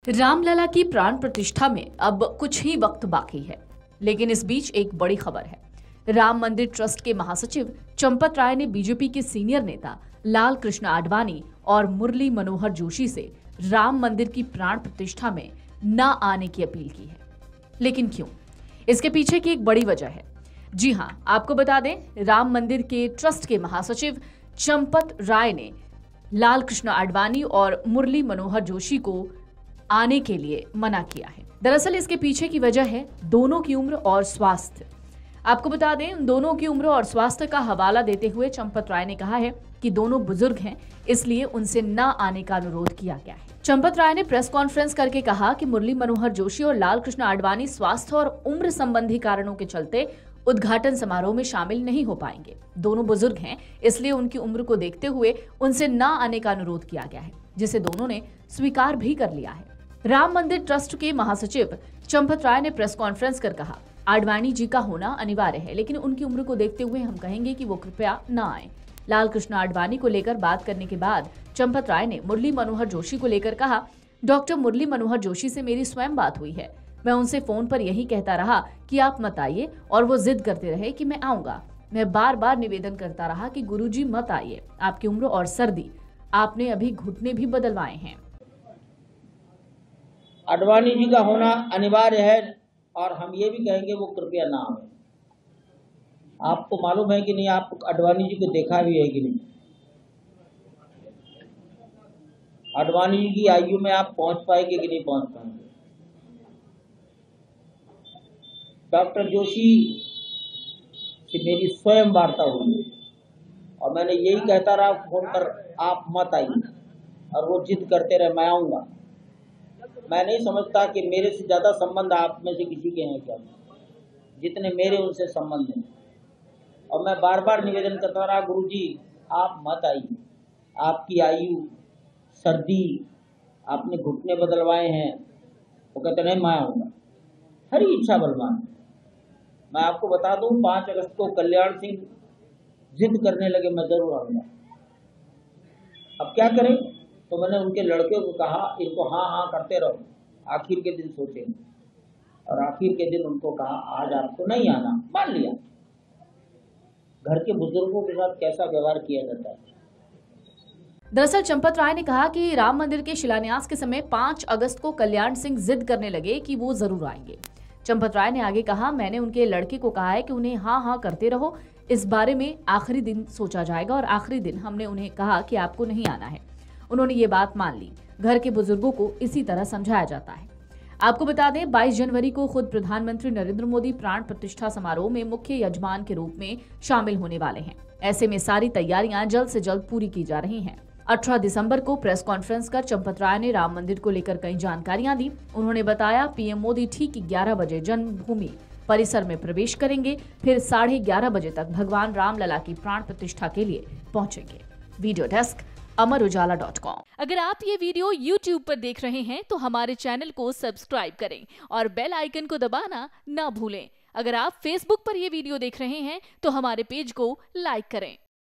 रामलला की प्राण प्रतिष्ठा में अब कुछ ही वक्त बाकी है, लेकिन इस बीच एक बड़ी खबर है। राम मंदिर ट्रस्ट के महासचिव चंपत राय ने बीजेपी के सीनियर नेता लाल कृष्ण आडवाणी और मुरली मनोहर जोशी से राम मंदिर की प्राण प्रतिष्ठा में न आने की अपील की है। लेकिन क्यों? इसके पीछे की एक बड़ी वजह है। जी हां, आपको बता दें, राम मंदिर के ट्रस्ट के महासचिव चंपत राय ने लाल कृष्ण आडवाणी और मुरली मनोहर जोशी को आने के लिए मना किया है। दरअसल इसके पीछे की वजह है दोनों की उम्र और स्वास्थ्य। आपको बता दें, दोनों की उम्र और स्वास्थ्य का हवाला देते हुए चंपत राय ने कहा है कि दोनों बुजुर्ग हैं, इसलिए उनसे न आने का अनुरोध किया गया है। चंपत राय ने प्रेस कॉन्फ्रेंस करके कहा कि मुरली मनोहर जोशी और लाल कृष्ण आडवाणी स्वास्थ्य और उम्र संबंधी कारणों के चलते उद्घाटन समारोह में शामिल नहीं हो पाएंगे। दोनों बुजुर्ग हैं, इसलिए उनकी उम्र को देखते हुए उनसे न आने का अनुरोध किया गया है, जिसे दोनों ने स्वीकार भी कर लिया है। राम मंदिर ट्रस्ट के महासचिव चंपत राय ने प्रेस कॉन्फ्रेंस कर कहा, आडवाणी जी का होना अनिवार्य है, लेकिन उनकी उम्र को देखते हुए हम कहेंगे कि वो कृपया न आए। लाल कृष्ण आडवाणी को लेकर बात करने के बाद चंपत राय ने मुरली मनोहर जोशी को लेकर कहा, डॉक्टर मुरली मनोहर जोशी से मेरी स्वयं बात हुई है। मैं उनसे फोन पर यही कहता रहा कि आप मत आइए, और वो जिद करते रहे कि मैं आऊंगा। मैं बार बार निवेदन करता रहा कि गुरुजी मत आइए, आपकी उम्र और सर्दी, आपने अभी घुटने भी बदलवाए हैं। आडवाणी जी का होना अनिवार्य है और हम ये भी कहेंगे वो कृपया ना आए। आपको मालूम है कि नहीं, आप आडवाणी जी को देखा भी है कि नहीं? आडवाणी जी की आयु में आप पहुंच पाएंगे कि नहीं पहुंच पाएंगे? डॉक्टर जोशी से मेरी स्वयं वार्ता हुई और मैंने यही कहता रहा फोन पर, आप मत आइए, और वो जिद करते रहे मैं आऊंगा। मैं नहीं समझता कि मेरे से ज्यादा संबंध आप में से किसी के हैं क्या, जितने मेरे उनसे संबंध हैं। और मैं बार बार निवेदन करता रहा, गुरुजी आप मत आइए, आपकी आयु, सर्दी, आपने घुटने बदलवाए हैं। वो कहते नहीं मैं आऊँगा, हरी इच्छा बलवान। मैं आपको बता दूं, 5 अगस्त को कल्याण सिंह जिद करने लगे मैं जरूर आऊँगा। अब क्या करें? तो मैंने उनके लड़के को कहा, इनको हाँ हाँ करते रहो, आखिर के दिन सोचेंगे। और आखिर के दिन उनको कहा आज आपको नहीं आना, मान लिया। घर के बुजुर्गों के साथ कैसा व्यवहार किया जाता है। दरअसल चंपत राय ने कहा कि राम मंदिर के शिलान्यास के समय 5 अगस्त को कल्याण सिंह जिद करने लगे कि वो जरूर आएंगे। चंपत राय ने आगे कहा, मैंने उनके लड़के को कहा है कि उन्हें हाँ हाँ करते रहो, इस बारे में आखिरी दिन सोचा जाएगा, और आखिरी दिन हमने उन्हें कहा कि आपको नहीं आना है। उन्होंने ये बात मान ली। घर के बुजुर्गों को इसी तरह समझाया जाता है। आपको बता दें, 22 जनवरी को खुद प्रधानमंत्री नरेंद्र मोदी प्राण प्रतिष्ठा समारोह में मुख्य यजमान के रूप में शामिल होने वाले हैं। ऐसे में सारी तैयारियां जल्द से जल्द पूरी की जा रही हैं। 18 दिसंबर को प्रेस कॉन्फ्रेंस कर चंपत राय ने राम मंदिर को लेकर कई जानकारियां दी। उन्होंने बताया, पीएम मोदी ठीक 11 बजे जन्मभूमि परिसर में प्रवेश करेंगे, फिर 11:30 बजे तक भगवान रामलला की प्राण प्रतिष्ठा के लिए पहुंचेंगे। वीडियो डेस्क अमरउजाला.com। अगर आप ये वीडियो YouTube पर देख रहे हैं तो हमारे चैनल को सब्सक्राइब करें और बेल आइकन को दबाना ना भूलें। अगर आप Facebook पर ये वीडियो देख रहे हैं तो हमारे पेज को लाइक करें।